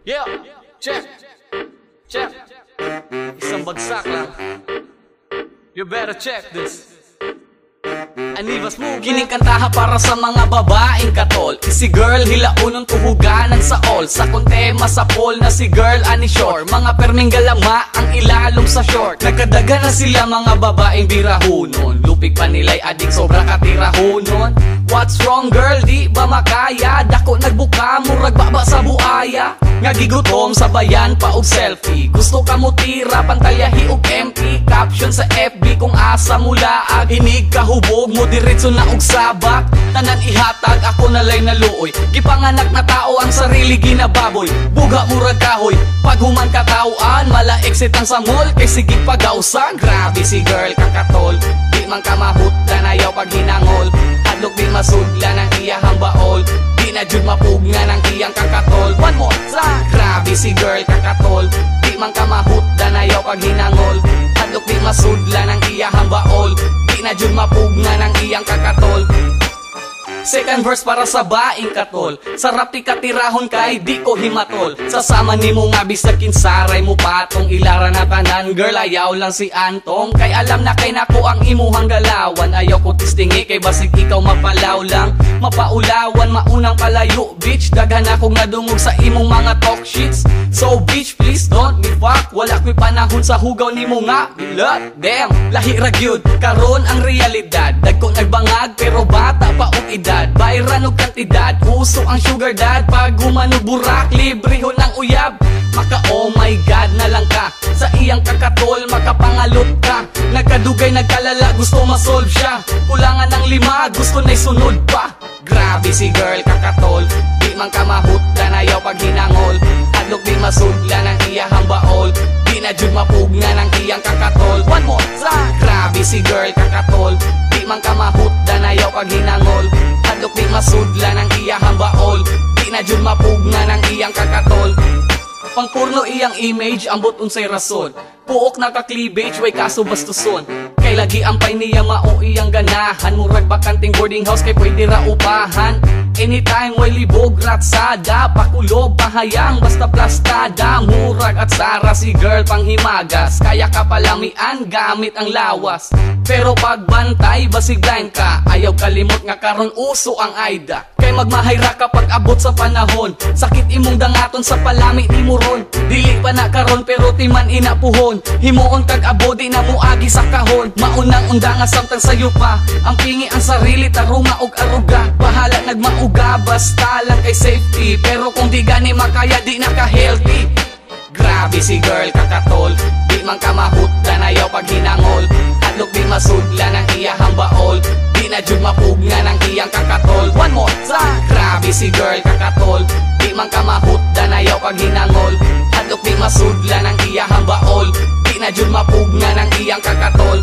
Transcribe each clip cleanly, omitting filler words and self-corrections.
Yeah, check, check. Isang bagsak lang. You better check this. Anivas mo kinikantaha para sa mga babaeng katol. Si girl hilaunong tuhuganan sa all. Sa kontema sa pole na si girl ani shore. Mga perming galama ang ilalong sa short. Nagkadaga na sila mga babaeng birahunon. Lupig pa nila'y adik sobra katirahunon. What's wrong girl, di ba makaya? Dako nagbuka, murag baba sa buaya. Nga gigutom sa bayan pa og selfie. Gusto ka mo tira, pantalyahi og empty. Caption sa FB kung asa mula ag. Inig kahubog mo diretso na og sabak. Tanan ihatag ako nalay naluoy. Gipanganak na tao ang sarili ginababoy. Buga murag kahoy, pag human katawaan. Mala exit ang sa mall, kay sige pagausan. Grabe si girl kakatol, di man ka mahutdan ayaw pag hinangol. Adlok di masudla ng iyahang baol. Di na jud mapugna ng iyang kakatol. One more time. Grabe si girl kakatol, di man ka mahutdan ayaw pag hinangol. Adlok di masudla ng iyahang baol. Di na jud mapugna ng iyang kakatol. Second verse para sa baing katol. Sarap ti katirahon kay di ko himatol. Sasama ni mo nga bisag kinsaray mo patong. Ilara na tanan girl ayaw lang si Antong. Kay alam na kay nako ang imuhang galawan. Ayaw ko tistingi kay basig ikaw mapalaw lang. Mapaulawan maunang palayo bitch. Daghan akong nadungog sa imong mga talk shits. So bitch please don't me fuck. Wala ko'y panahon sa hugaw ni mo nga bilot. Damn lahi ragyod karon ang realidad. Dagko nagbangag pero bata pa og edad. Bayran og kantidad, uso ang sugar dad. Pag humanog burak, librehon ng uyab. Maka oh my god na lang ka sa iyang kakatol, makapangalot ka. Nagkadugay, nagkalala, gusto masolve siya. Kulangan ng 5, gusto na'y sunod pa. Grabe si girl kakatol, di man ka mahutdan ayaw pag hinangol. Adlok di masudla ng iyahang baol. Di na jud mapugna ng iyang kakatol. One more time. Grabe si girl kakatol, di man ka mahutdan ayaw pag hinangol. Adlok di masudla ng iyahang baol. Di na jud mapugna ng iyang kakatol. Pangpurno iyang image, ambot unsay rason. Puok naka-cleavage, way kaso bastuson. Kay lagi ampay niya mao iyang ganahan. Murag bakanting boarding house kay pwede ra upahan. Anytime way libog ratsada. Pakulob pahayang basta plastada. Murag at sara si girl panghimagas. Kaya ka palamian gamit ang lawas. Pero pagbantay basig blind ka. Ayaw kalimot nga karon uso ang aida. Kay magmahayra ka pag abot sa panahon. Sakit imong dangaton sa palami ni mo ron. Dili pa na karon pero timan inapuhon. Himuon kag abodi na muagi sa kahon. Maunang undanga samtang sayo pa. Ang pingi ang sarili tarunga og aruga. Bahala nagmauga basta lang kay safety. Pero kung di gani makaya di na ka healthy. Grabe si girl kakatol, di man ka mahutdan ayaw pag hinangol. Adlok di masudla ng iyahang baol. Di na jud mapugna ng iyang kakatol. One more time. Grabe si girl kakatol, di man ka mahutdan ayaw pag hinangol. Adlok di masudla ng iyahang baol. Di na jud mapugna ng iyang kakatol.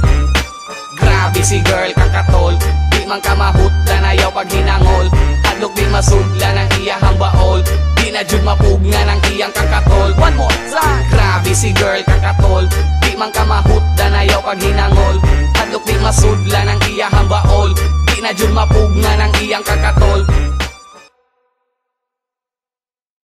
Grabe si girl kakatol, di man ka mahutdan ayaw pag hinangol. Adlok di masudla ng iyahang baol. Di na jud mapugna ng iyang kakatol. One more time. Grabe si girl kakatol, di man ka mahutdan ayaw pag hinangol. Adlok di masudla ng iyahang baol. Di na jud mapugna ng iyang kakatol.